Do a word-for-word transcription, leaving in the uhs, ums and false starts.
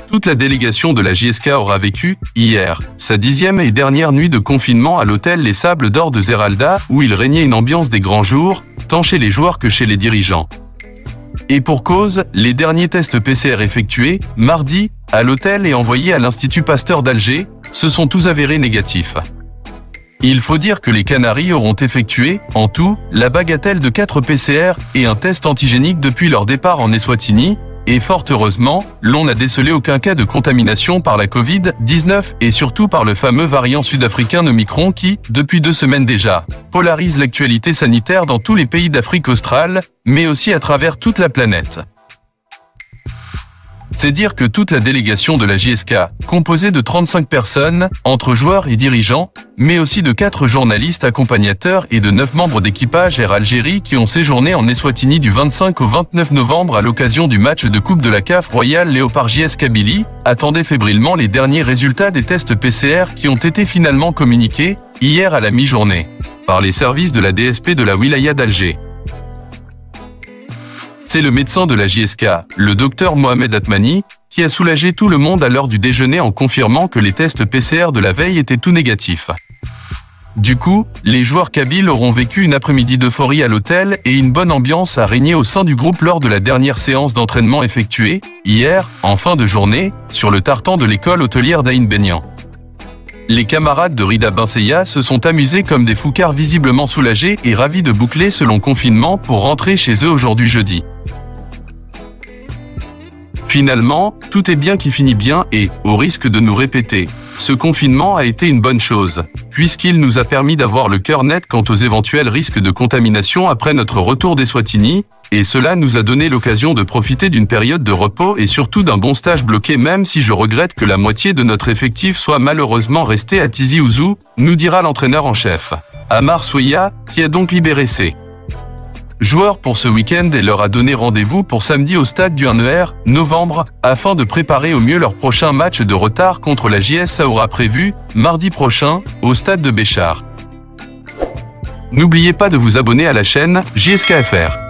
Toute la délégation de la J S K aura vécu, hier, sa dixième et dernière nuit de confinement à l'hôtel Les Sables d'Or de Zeralda, où il régnait une ambiance des grands jours, tant chez les joueurs que chez les dirigeants. Et pour cause, les derniers tests P C R effectués, mardi, à l'hôtel et envoyés à l'Institut Pasteur d'Alger, se sont tous avérés négatifs. Il faut dire que les Canaries auront effectué, en tout, la bagatelle de quatre P C R et un test antigénique depuis leur départ en Eswatini, et fort heureusement, l'on n'a décelé aucun cas de contamination par la Covid dix-neuf et surtout par le fameux variant sud-africain Omicron qui, depuis deux semaines déjà, polarise l'actualité sanitaire dans tous les pays d'Afrique australe, mais aussi à travers toute la planète. C'est dire que toute la délégation de la J S K, composée de trente-cinq personnes, entre joueurs et dirigeants, mais aussi de quatre journalistes accompagnateurs et de neuf membres d'équipage Air Algérie qui ont séjourné en Eswatini du vingt-cinq au vingt-neuf novembre à l'occasion du match de Coupe de la C A F Royal Léopard J S Kabylie, attendaient fébrilement les derniers résultats des tests P C R qui ont été finalement communiqués, hier à la mi-journée, par les services de la D S P de la Wilaya d'Alger. C'est le médecin de la J S K, le docteur Mohamed Atmani, qui a soulagé tout le monde à l'heure du déjeuner en confirmant que les tests P C R de la veille étaient tout négatifs. Du coup, les joueurs kabyles auront vécu une après-midi d'euphorie à l'hôtel et une bonne ambiance a régné au sein du groupe lors de la dernière séance d'entraînement effectuée, hier, en fin de journée, sur le tartan de l'école hôtelière d'Aïn Benyan. Les camarades de Rida Benseya se sont amusés comme des foucards visiblement soulagés et ravis de boucler ce long confinement pour rentrer chez eux aujourd'hui jeudi. Finalement, tout est bien qui finit bien et, au risque de nous répéter, ce confinement a été une bonne chose, puisqu'il nous a permis d'avoir le cœur net quant aux éventuels risques de contamination après notre retour d'Eswatini, et cela nous a donné l'occasion de profiter d'une période de repos et surtout d'un bon stage bloqué même si je regrette que la moitié de notre effectif soit malheureusement resté à Tizi Ouzou, nous dira l'entraîneur en chef, Amar Souya, qui a donc libéré ses joueurs pour ce week-end et leur a donné rendez-vous pour samedi au stade du un E R, novembre, afin de préparer au mieux leur prochain match de retard contre la J S Saoura prévu, mardi prochain, au stade de Béchar. N'oubliez pas de vous abonner à la chaîne J S K F R.